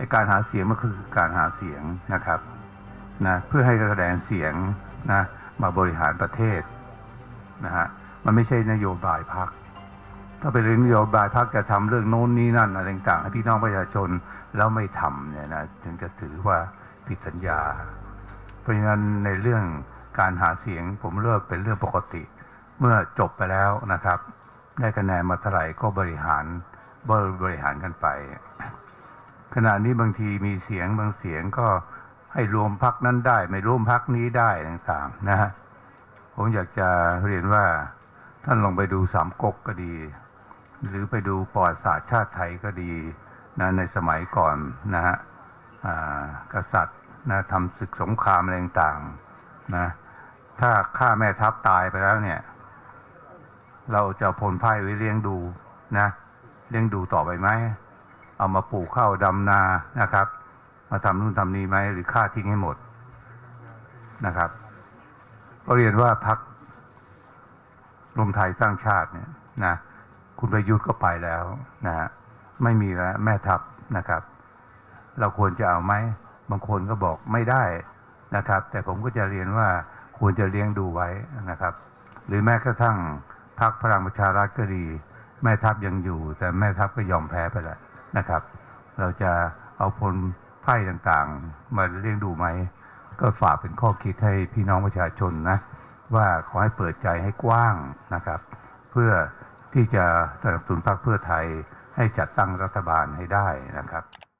การหาเสียงมันคือการหาเสียงนะครับนะเพื่อให้แสดงเสียงนะมาบริหารประเทศนะฮะมันไม่ใช่นโยบายพรรคถ้าเป็นนโยบายพรรคจะทำเรื่องโน้นนี้นั่นอะไรต่างๆให้พี่น้องประชาชนแล้วไม่ทำเนี่ยนะถึงจะถือว่าผิดสัญญาเพราะฉะนั้นในเรื่องการหาเสียงผมเลือกเป็นเรื่องปกติเมื่อจบไปแล้วนะครับได้คะแนนมาเท่าไหร่ก็บริหารกันไปขณะนี้บางทีมีเสียงบางเสียงก็ให้รวมพรรคนั้นได้ไม่รวมพรรคนี้ได้ต่างๆนะฮะผมอยากจะเรียนว่าท่านลองไปดูสามก๊กก็ดีหรือไปดูประวัติศาสตร์ชาติไทยก็ดีนะในสมัยก่อนนะฮะกษัตริย์นะทำศึกสงครามอะไรต่างๆนะถ้าฆ่าแม่ทัพตายไปแล้วเนี่ยเราจะพลพ่ายไว้เลี้ยงดูนะเลี้ยงดูต่อไปไหมเอามาปลูกข้าวดำนานะครับมาทำนู่นทำนี่ไหมหรือฆ่าทิ้งให้หมดนะครับก็เรียนว่าพรรครวมไทยสร้างชาติเนี่ยนะคุณประยุทธ์ก็ไปแล้วนะฮะไม่มีแล้วแม่ทัพนะครับเราควรจะเอาไหมบางคนก็บอกไม่ได้นะครับแต่ผมก็จะเรียนว่าควรจะเลี้ยงดูไว้นะครับหรือแม้กระทั่งพรรคพลังประชารัฐก็ดีแม่ทัพยังอยู่แต่แม่ทัพก็ยอมแพ้ไปแล้วนะครับเราจะเอาพลพ่ายต่างๆมาเลี้ยงดูไหมก็ฝากเป็นข้อคิดให้พี่น้องประชาชนนะว่าขอให้เปิดใจให้กว้างนะครับเพื่อที่จะสนับสนุนพรรคเพื่อไทยให้จัดตั้งรัฐบาลให้ได้นะครับ